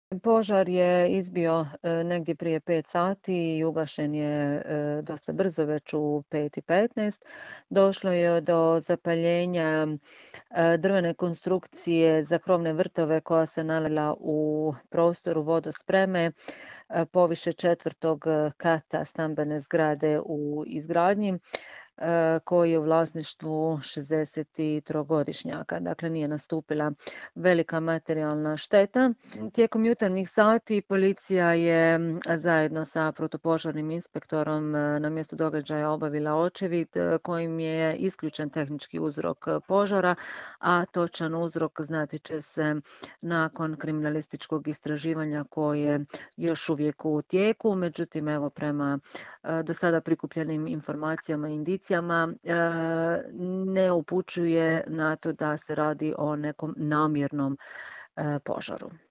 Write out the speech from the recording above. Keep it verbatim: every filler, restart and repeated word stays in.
Požar je izbio e, negdje prije pet sati i ugašen je e, dosta brzo, već u pet i petnaest. Došlo je do zapaljenja e, drvene konstrukcije za krovne vrtove koja se nalila u prostoru vodospreme e, poviše četvrtog kata stambene zgrade u izgradnji e, koji je u vlasništvu šezdesettrogodišnjaka. Dakle, nije nastupila velika materijalna šteta. Tijekom jutarnjih sati policija je m, zajedno sa protupožarnim inspektorom e, na mjestu događaja obavila očevid e, kojim je isključen tehnički uzrok e, požara, a točan uzrok znati će se nakon kriminalističkog istraživanja koje još uvijek u tijeku. Međutim, evo prema e, do sada prikupljenim informacijama i indicijama e, ne upućuje na to da se radi o nekom namjernom e, požaru.